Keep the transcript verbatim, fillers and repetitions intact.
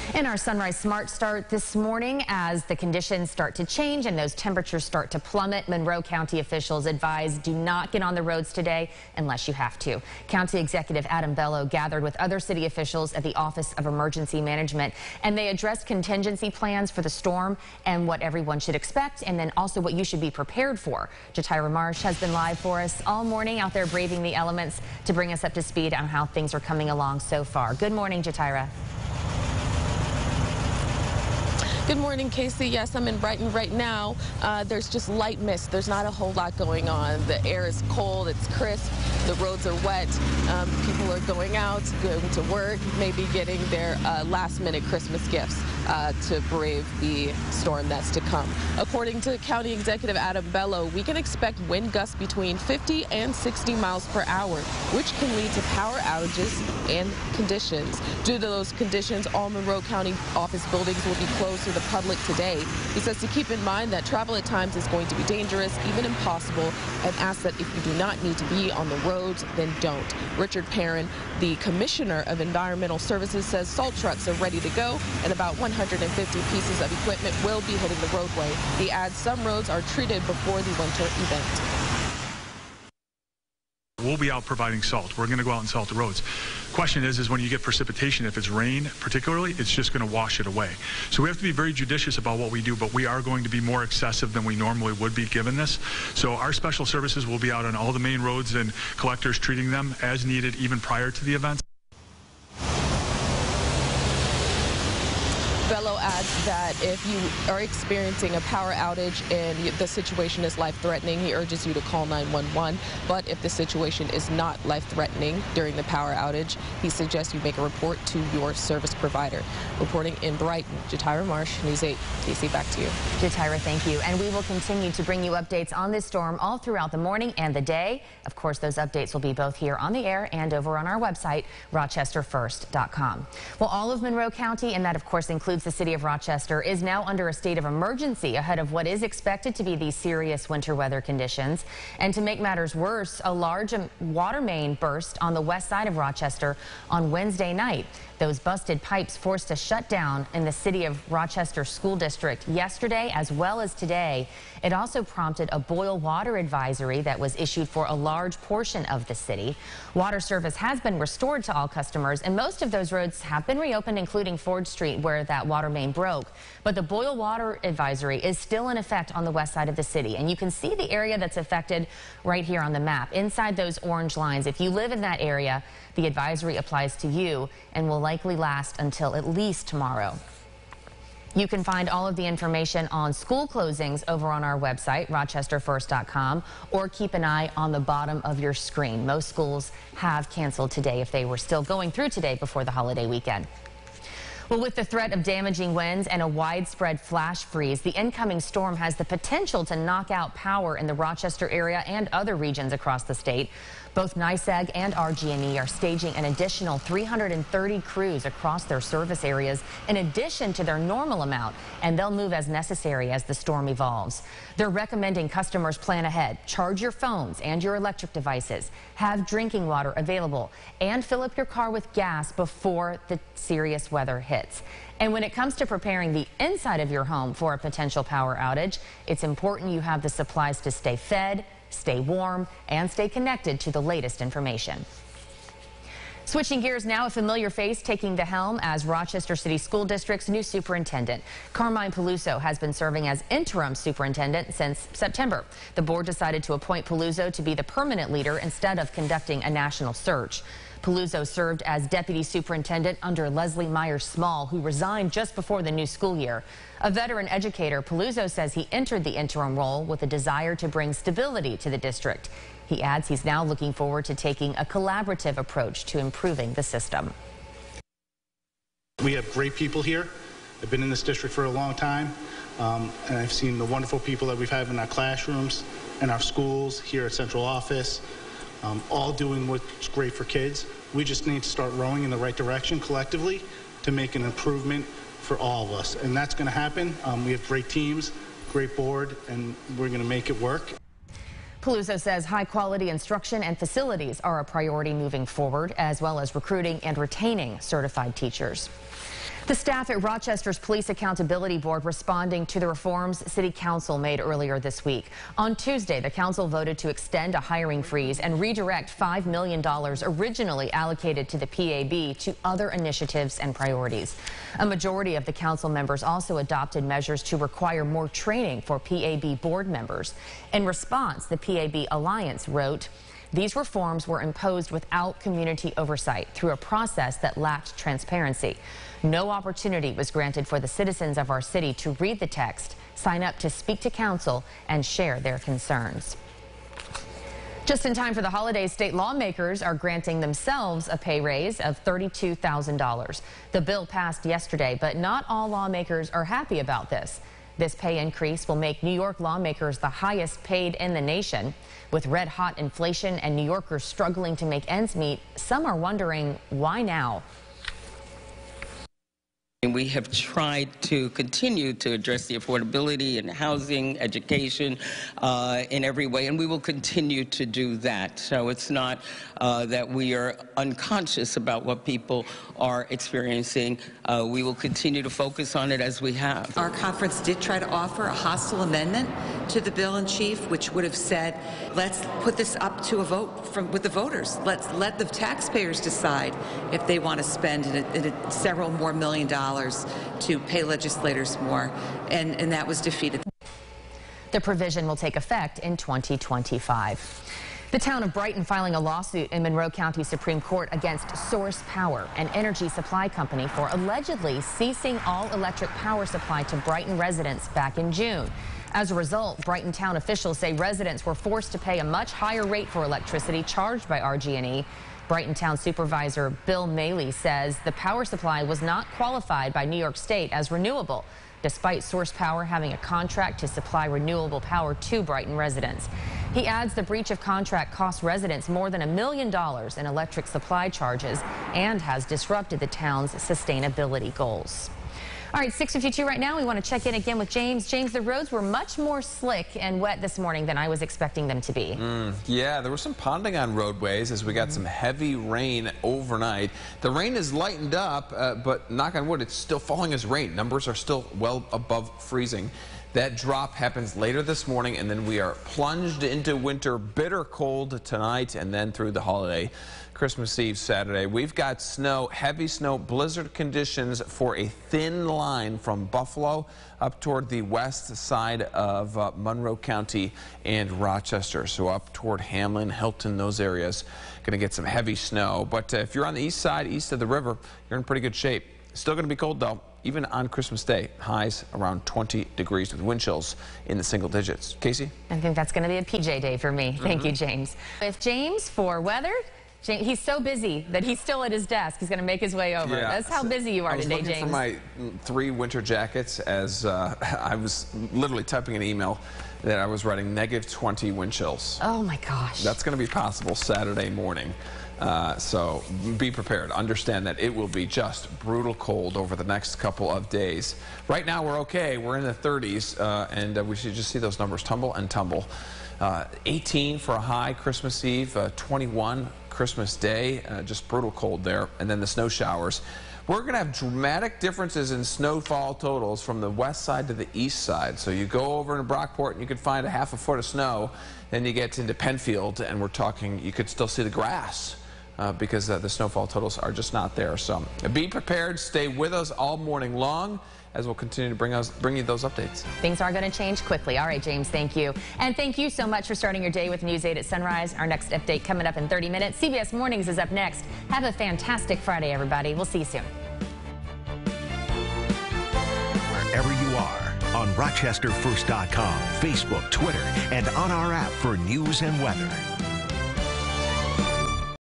In our Sunrise Smart Start this morning, as the conditions start to change and those temperatures start to plummet, Monroe County officials advise do not get on the roads today unless you have to. County Executive Adam Bello gathered with other city officials at the Office of Emergency Management, and they addressed contingency plans for the storm and what everyone should expect, and then also what you should be prepared for. Jatira Marsh has been live for us all morning out there braving the elements to bring us up to speed on how things are coming along so far. Good morning, Jatira. Good morning, Casey. Yes, I'm in Brighton right now. Uh, there's just light mist. There's not a whole lot going on. The air is cold. It's crisp. The roads are wet. Um, people are going out, going to work, maybe getting their uh, last-minute Christmas gifts uh, to brave the storm that's to come. According to County Executive Adam Bello, we can expect wind gusts between fifty and sixty miles per hour, which can lead to power outages and conditions. Due to those conditions, all Monroe County office buildings will be closed to the public today. He says to keep in mind that travel at times is going to be dangerous, even impossible, and asks that if you do not need to be on the roads, then don't. Richard Perrin, the Commissioner of Environmental Services, says salt trucks are ready to go and about one hundred fifty pieces of equipment will be hitting the roadway. He adds some roads are treated before the winter event. We'll be out providing salt. We're going to go out and salt the roads. Question is, is when you get precipitation, if it's rain particularly, it's just going to wash it away. So we have to be very judicious about what we do, but we are going to be more excessive than we normally would be given this. So our special services will be out on all the main roads and collectors treating them as needed even prior to the event. Bello adds that if you are experiencing a power outage and the situation is life-threatening, he urges you to call nine one one. But if the situation is not life-threatening during the power outage, he suggests you make a report to your service provider. Reporting in Brighton, Jatira Marsh, News eight. D C, back to you. Jatira, thank you. And we will continue to bring you updates on this storm all throughout the morning and the day. Of course, those updates will be both here on the air and over on our website, rochester first dot com. Well, all of Monroe County, and that, of course, includes the city of Rochester, is now under a state of emergency ahead of what is expected to be these serious winter weather conditions. And to make matters worse, a large water main burst on the west side of Rochester on Wednesday night. Those busted pipes forced a shutdown in the city of Rochester School District yesterday as well as today. It also prompted a boil water advisory that was issued for a large portion of the city. Water service has been restored to all customers, and most of those roads have been reopened, including Ford Street, where that water main broke. But the boil water advisory is still in effect on the west side of the city, and you can see the area that's affected right here on the map. Inside those orange lines, if you live in that area, the advisory applies to you and will likely last until at least tomorrow. You can find all of the information on school closings over on our website, rochester first dot com, or keep an eye on the bottom of your screen. Most schools have canceled today if they were still going through today before the holiday weekend. Well, with the threat of damaging winds and a widespread flash freeze, the incoming storm has the potential to knock out power in the Rochester area and other regions across the state. Both NYSEG and R G and E are staging an additional three hundred thirty crews across their service areas in addition to their normal amount, and they'll move as necessary as the storm evolves. They're recommending customers plan ahead, charge your phones and your electric devices, have drinking water available, and fill up your car with gas before the serious weather hits. And when it comes to preparing the inside of your home for a potential power outage, it's important you have the supplies to stay fed, stay warm, and stay connected to the latest information. Switching gears now, a familiar face taking the helm as Rochester City School District's new superintendent. Carmine Peluso has been serving as interim superintendent since September. The board decided to appoint Peluso to be the permanent leader instead of conducting a national search. Peluso served as deputy superintendent under Leslie Myers-Small, who resigned just before the new school year. A veteran educator, Peluso says he entered the interim role with a desire to bring stability to the district. He adds he's now looking forward to taking a collaborative approach to improving the system. We have great people here. I've been in this district for a long time, um, and I've seen the wonderful people that we've had in our classrooms, in our schools, here at central office. Um, all doing what's great for kids. We just need to start rowing in the right direction collectively to make an improvement for all of us. And that's going to happen. Um, we have great teams, great board, and we're going to make it work. Peluso says high-quality instruction and facilities are a priority moving forward, as well as recruiting and retaining certified teachers. The staff at Rochester's Police Accountability Board responding to the reforms City Council made earlier this week. On Tuesday, the council voted to extend a hiring freeze and redirect five million dollars originally allocated to the P A B to other initiatives and priorities. A majority of the council members also adopted measures to require more training for P A B board members. In response, the P A B Alliance wrote, "These reforms were imposed without community oversight through a process that lacked transparency. No opportunity was granted for the citizens of our city to read the text, sign up to speak to council, and share their concerns." Just in time for the holidays, state lawmakers are granting themselves a pay raise of thirty-two thousand dollars. The bill passed yesterday, but not all lawmakers are happy about this. This pay increase will make New York lawmakers the highest paid in the nation. With red-hot inflation and New Yorkers struggling to make ends meet, some are wondering why now. And we have tried to continue to address the affordability and housing, education uh, in every way, and we will continue to do that. So it's not uh, that we are unconscious about what people are experiencing. Uh, we will continue to focus on it as we have. Our conference did try to offer a hostile amendment to the bill in chief, which would have said, let's put this up to a vote from with the voters. Let's let the taxpayers decide if they want to spend in a, in a several more million dollars to pay legislators more, and, and that was defeated. The provision will take effect in twenty twenty-five. The town of Brighton filing a lawsuit in Monroe County Supreme Court against Source Power, an energy supply company, for allegedly ceasing all electric power supply to Brighton residents back in June. As a result, Brighton town officials say residents were forced to pay a much higher rate for electricity charged by R G and E. Brighton Town Supervisor Bill Maley says the power supply was not qualified by New York State as renewable, despite Source Power having a contract to supply renewable power to Brighton residents. He adds the breach of contract cost residents more than a million dollars in electric supply charges and has disrupted the town's sustainability goals. All right, six fifty-two right now. We want to check in again with James. James, the roads were much more slick and wet this morning than I was expecting them to be. Mm, yeah, there was some ponding on roadways as we got mm-hmm. some heavy rain overnight. The rain is lightened up, uh, but knock on wood, it's still falling as rain. Numbers are still well above freezing. That drop happens later this morning, and then we are plunged into winter, bitter cold tonight, and then through the holiday. Christmas Eve, Saturday. We've got snow, heavy snow, blizzard conditions for a thin line from Buffalo up toward the west side of uh, Monroe County and Rochester. So up toward Hamlin, Hilton, those areas. Going to get some heavy snow. But uh, if you're on the east side, east of the river, you're in pretty good shape. Still going to be cold, though, even on Christmas Day. Highs around twenty degrees with wind chills in the single digits. Casey? I think that's going to be a P J day for me. Mm-hmm. Thank you, James. With James for weather. James, he's so busy that he's still at his desk. He's going to make his way over. Yeah. That's how busy you are today, James. I was looking for my three winter jackets as uh, I was literally typing an email that I was writing negative twenty wind chills. Oh, my gosh. That's going to be possible Saturday morning. Uh, so be prepared. Understand that it will be just brutal cold over the next couple of days. Right now, we're okay. We're in the thirties, uh, and uh, we should just see those numbers tumble and tumble. Uh, eighteen for a high Christmas Eve, uh, twenty-one Christmas Day, uh, just brutal cold there, and then the snow showers. We're going to have dramatic differences in snowfall totals from the west side to the east side. So you go over to Brockport and you could find a half a foot of snow, then you get into Penfield and we're talking, you could still see the grass uh, because uh, the snowfall totals are just not there. So be prepared, stay with us all morning long, as we'll continue to bring us bring you those updates. Things are going to change quickly. All right, James, thank you. And thank you so much for starting your day with News eight at Sunrise. Our next update coming up in thirty minutes. C B S Mornings is up next. Have a fantastic Friday, everybody. We'll see you soon. Wherever you are, on Rochester First dot com, Facebook, Twitter, and on our app for news and weather.